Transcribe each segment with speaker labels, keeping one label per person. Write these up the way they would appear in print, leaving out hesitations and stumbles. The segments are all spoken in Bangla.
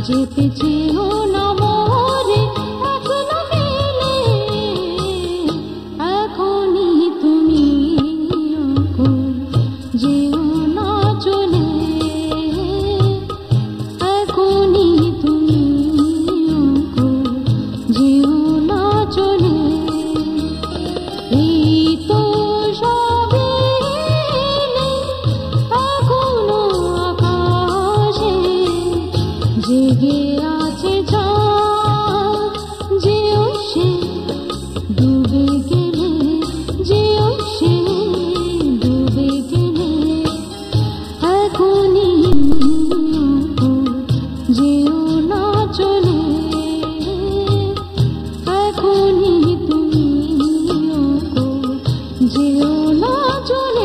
Speaker 1: যেতে চেয়েও না মরে এখনো গেলে, এখনই তুমি যেও না চলে, এখনই তুমি যেও না চলে। এই তো সবে এখনো আকাশে জেগে আছে চাঁদ, যেও সে ডুবে গেলে, যেও সে ডুবে গেলে, এখনই যেও না চলে, এখনই তুমি যেও না চলে।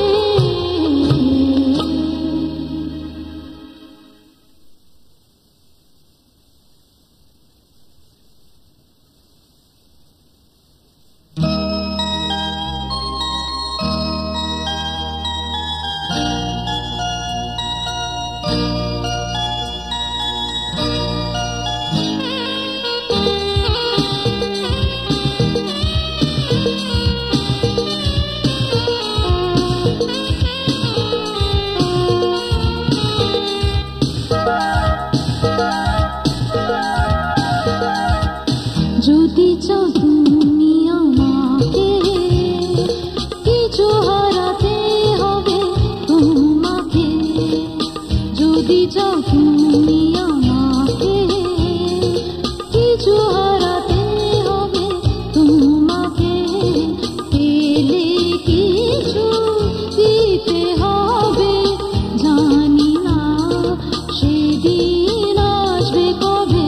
Speaker 1: যদি চাও তুমি আমাকে, কিছু হারাতে হবে তোমাকে। যদি চাও তুমি আমাকে, কিছু হারাতে হবে তোমাকে। পেলে কিছু দিতে হবে, জানি না সেদিন আসবে কবে।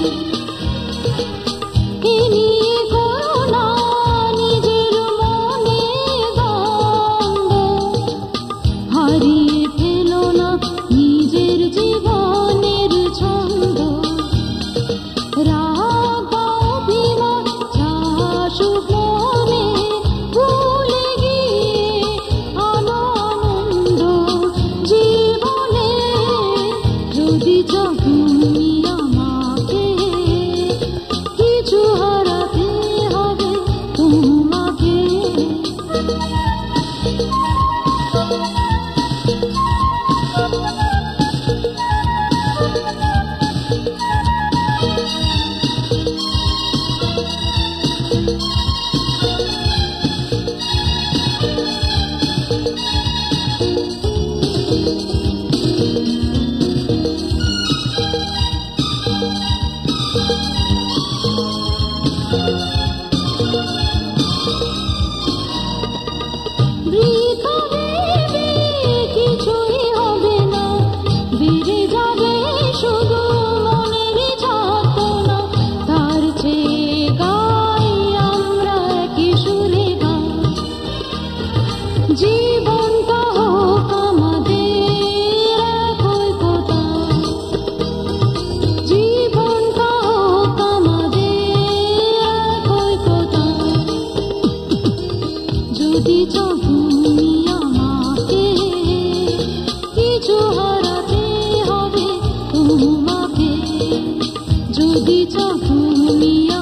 Speaker 1: নিয়ে করো না নিজের মনে দ্বন্দ্ব, হারিয়ে ফেলো না নিজের জীবনের ছন্দ। রাগ অভিমান চাসুক মনে, ভুলে গিয়ে আনো আনন্দ জীবনে। যদি চাও তুমি আমাকে, কিছু হারাতে হবে তোমাকে। বৃথা ভেবে কিছুই হবে না, বেড়ে যাবে শুধু মনের যাতনা। তার চেয়ে গাই আমরা কি সুরে গাই, জীবনটা হোক আমাদের একই কথা, জীবনটা হোক আমাদের একই কথা। যদি চাও তুমি আমাকে, কিছু হারাতে হবে তোমাকে। যদি চাও তুমি